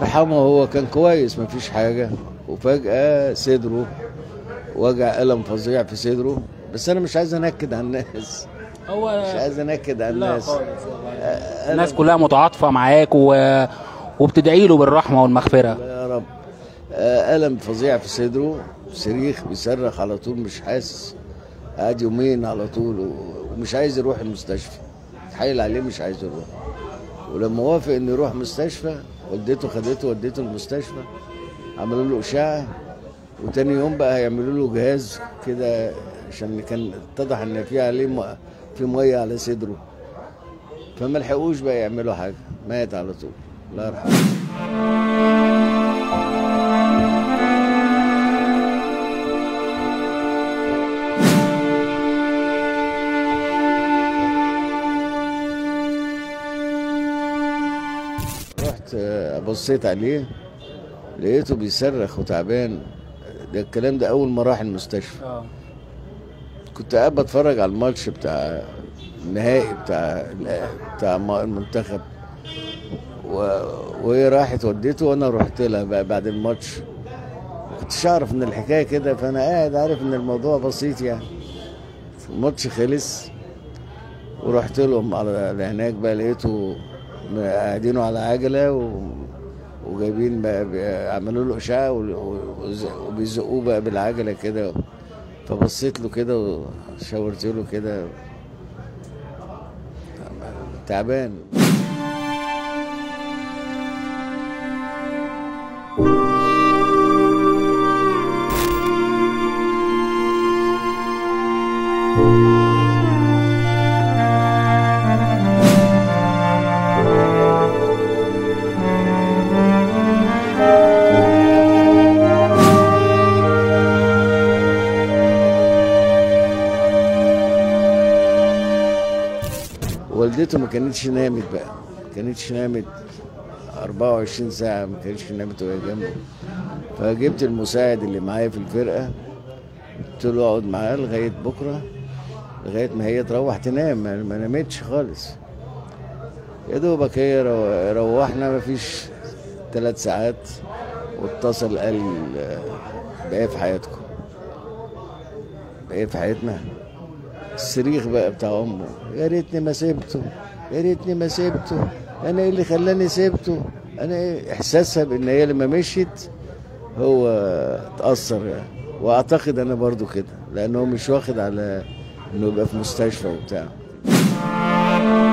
يرحمه هو كان كويس مفيش حاجة، وفجأة صدره وجع ألم فظيع في صدره. بس أنا مش عايز أنكد على الناس، مش عايز أنكد على الناس. لا خالص والله. الناس كلها متعاطفة معاك وبتدعي له بالرحمة والمغفرة. يا رب. ألم فظيع في صدره، صريخ بيصرخ على طول، مش حاسس. قعد يومين على طول ومش عايز يروح المستشفى، اتحايل عليه مش عايز يروح. ولما وافق انه يروح مستشفى، والدته خدته ودته المستشفى، عملوا له اشعه، وتاني يوم بقى هيعملوا له جهاز كده عشان كان اتضح ان في ميه على صدره، فما لحقوش بقى يعملوا حاجه، مات على طول. الله يرحمه. رحت بصيت عليه، لقيته بيصرخ وتعبان. ده الكلام ده اول ما راح المستشفى. كنت قاعد بتفرج على الماتش بتاع النهائي بتاع المنتخب، وهي راحت وديته وانا رحت لها بقى بعد الماتش. ما كنتش اعرف ان الحكايه كده، فانا قاعد عارف ان الموضوع بسيط يعني. الماتش خلص ورحت لهم على هناك بقى، لقيته قاعدينه على عجله وجايبين بقى عملوا له اشعه وبيزقوه بقى بالعجله كده. فبصيت له كده وشاورت له كده، تعبان. والدته ما كانتش نامت بقى، ما كانتش نامت 24 ساعة، ما كانتش نامت وهي جنبه. فجبت المساعد اللي معايا في الفرقة، قلت له اقعد معاه لغاية بكرة، لغاية ما هي تروح تنام. ما نامتش خالص. يا دوبك هي روحنا، ما فيش 3 ساعات واتصل قال بقى في حياتكم، بقى في حياتنا. الصريخ بقى بتاع امه، يا ريتني ما سبته، يا ريتني ما سبته، انا ايه اللي خلاني سبته، انا إيه. احساسها بان هي لما مشيت هو اتأثر يعني. واعتقد انا برضو كده، لانه مش واخد على انه يبقى في مستشفى وبتاع.